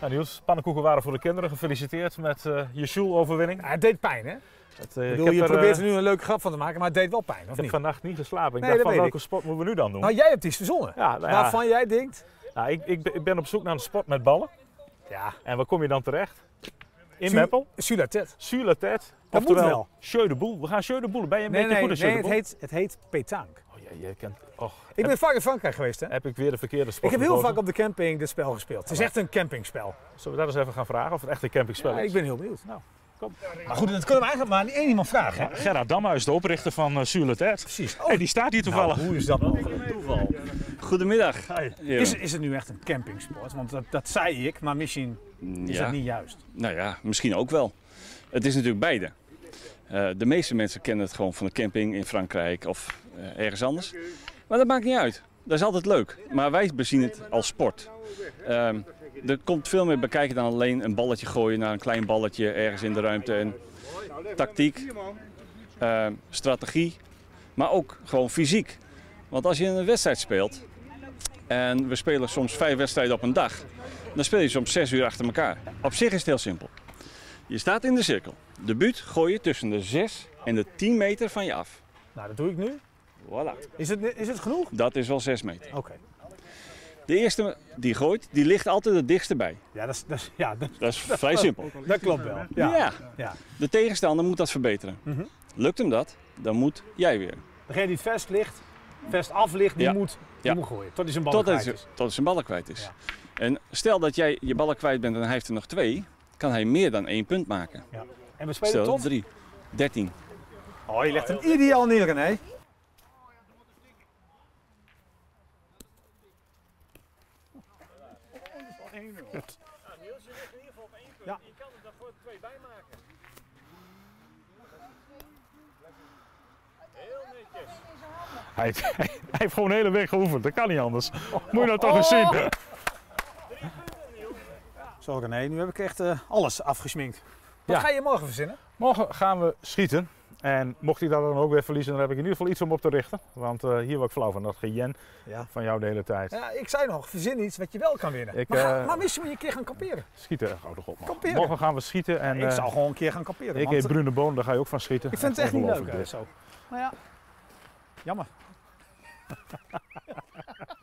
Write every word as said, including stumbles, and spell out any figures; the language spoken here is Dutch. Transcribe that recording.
Nou, Niels, pannenkoeken waren voor de kinderen. Gefeliciteerd met uh, je Sjoel-overwinning. Ja, het deed pijn, hè? Het, uh, ik bedoel, ik je er, probeert uh, er nu een leuke grap van te maken, maar het deed wel pijn, of ik niet? heb vannacht niet geslapen. Ik Nee, dacht dat van welke ik. sport moeten we nu dan doen? Nou, jij hebt iets verzonnen. Ja, nou ja, waarvan jij denkt... Nou, ik, ik, ik ben op zoek naar een sport met ballen. Ja. En waar kom je dan terecht? In Su Meppel. Sur la tête. Sur la tête. Dat moet wel. Jeu de boule. We gaan jeu de boule. Ben je een Nee, beetje nee, goed in nee, jeu de het boule? heet, het heet pétanque. Oh, ja, je kent... Och, Ik heb, ben vaak in Frankrijk geweest, hè? heb ik weer de verkeerde sport Ik heb heel gekozen? vaak op de camping dit spel gespeeld. Het is echt een campingspel. Zullen we dat eens even gaan vragen of het echt een campingspel Ja, is? ik ben heel benieuwd. Nou, kom. Maar goed, dat kunnen we eigenlijk maar aan één iemand vragen, hè? Gerard Damhuis, de oprichter van uh, Sur la Tête. Precies. Oh, hey, die staat hier toevallig. Nou, hoe is dat mogelijk? Toeval. Goedemiddag. Is, is het nu echt een campingsport? Want dat, dat zei ik, maar misschien is Ja. dat niet juist. Nou ja, misschien ook wel. Het is natuurlijk beide. Uh, de meeste mensen kennen het gewoon van de camping in Frankrijk of uh, ergens anders. Maar dat maakt niet uit. Dat is altijd leuk. Maar wij bezien het als sport. Uh, er komt veel meer bij kijken dan alleen een balletje gooien naar een klein balletje ergens in de ruimte. En tactiek, uh, strategie, maar ook gewoon fysiek. Want als je een wedstrijd speelt, en we spelen soms vijf wedstrijden op een dag, dan speel je soms zes uur achter elkaar. Op zich is het heel simpel. Je staat in de cirkel. De buut gooi je tussen de zes en de tien meter van je af. Nou, dat doe ik nu. Voilà. Is het, is het genoeg? Dat is wel zes meter. Oké. Okay. De eerste die gooit, die ligt altijd het dichtste bij. Ja, dat is, dat is, ja, dat, Dat is vrij simpel. dat klopt wel. Ja. Ja. Ja. De tegenstander moet dat verbeteren. Mm-hmm. Lukt hem dat, dan moet jij weer. Degene die het vest ligt, vest af ligt, die, Ja. moet, die Ja. moet gooien. Tot hij zijn ballen Tot kwijt hij, is. tot hij zijn ballen kwijt is. Ja. En stel dat jij je ballen kwijt bent en hij heeft er nog twee, kan hij meer dan één punt maken. Ja. En we spelen Stel tot? drie, dertien. Oh, je legt hem ideaal neer, René. Ja. Je kan er gewoon twee bij maken. Heel netjes. Hij, heeft, hij heeft gewoon de hele week geoefend, dat kan niet anders. Moet je nou toch eens zien. Zo René, nu heb ik echt uh, alles afgesminkt. Wat Ja. ga je morgen verzinnen? Morgen gaan we schieten. En mocht hij dat dan ook weer verliezen, dan heb ik in ieder geval iets om op te richten. Want uh, hier word ik flauw van, dat gejen Ja. van jou de hele tijd. Ja, ik zei nog, verzin iets wat je wel kan winnen. Ik, maar, ga, uh, maar misschien moet je een keer gaan kamperen. Schieten, oh de god man. Kamperen. Morgen gaan we schieten en ik uh, zou gewoon een keer gaan kamperen. ik want eet Brune Boon, daar ga je ook van schieten. ik vind het echt niet leuk ongelooflijk hè, dit. zo. Nou ja, jammer.